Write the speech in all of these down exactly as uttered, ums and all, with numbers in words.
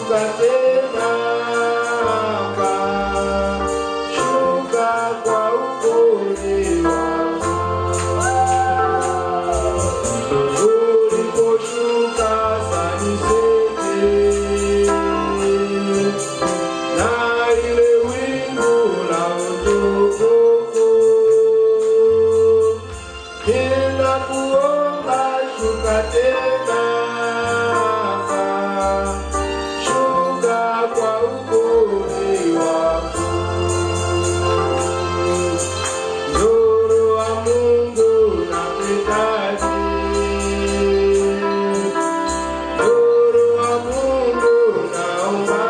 shuka tena, shuka kwa upole wako. Uliposhuka sanisete, na ile wingu la utukufu, ninakuomba shuka tena, shuka kwa upole wako. Nuru wa Mungu nakuhitaji, nuru wa Mungu naomba,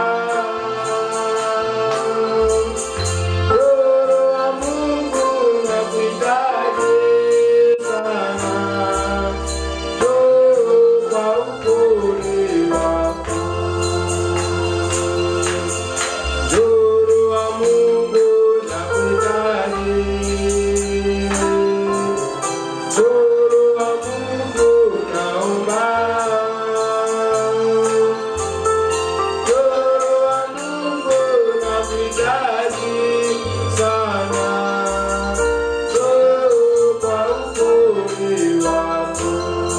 nuru wa Mungu nakuhitaji sana, nuru kwa upole wako. Nuru wa Mungu nakuhitaji, nuru wa Mungu naomba, nuru wa Mungu nakuhitaji sana, nuru kwa upole wako.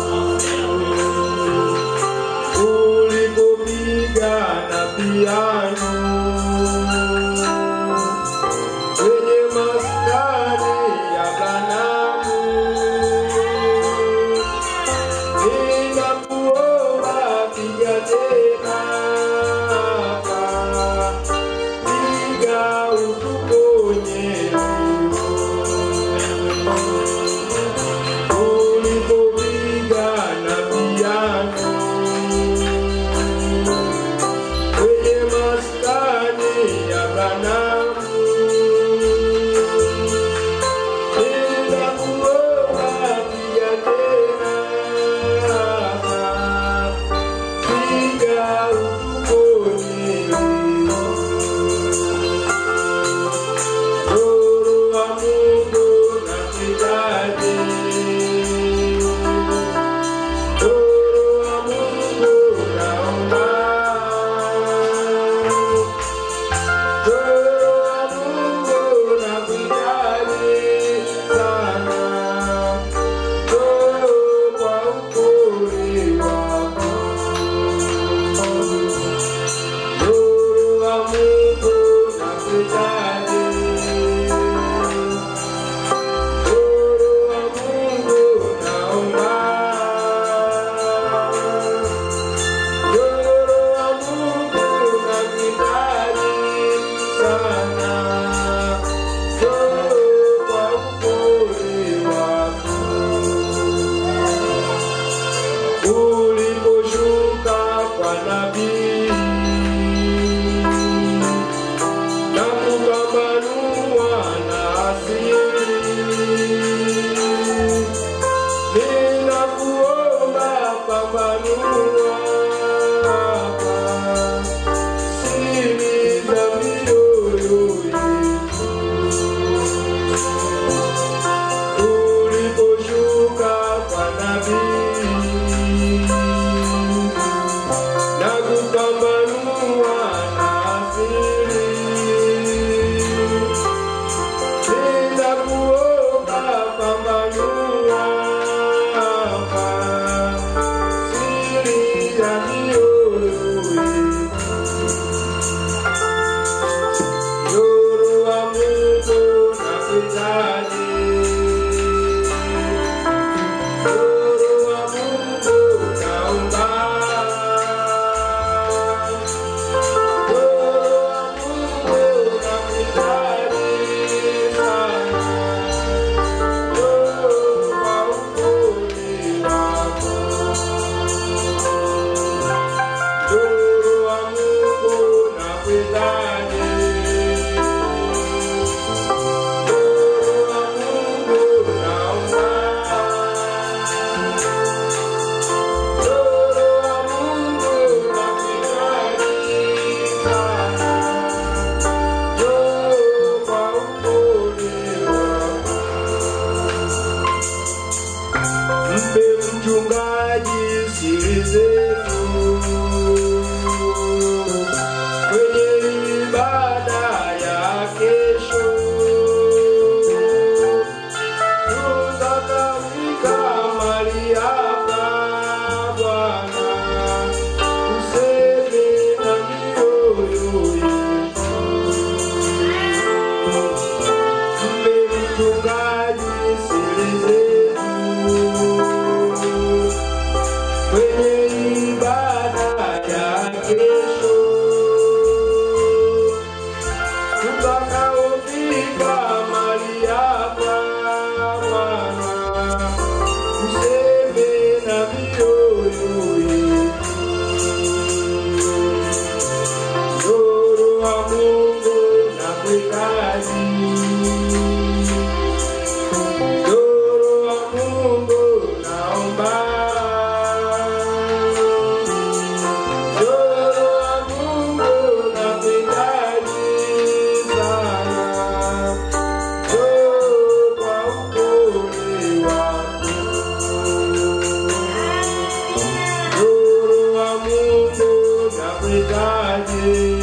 Ulipopiga na piano kwenye maskani ya Kanaani, ninakuomba piga tena, piga utuponye. Ulipopiga na piano kwenye maskani ya Kanaani, ninakuomba piga tena, piga nakuhitaji.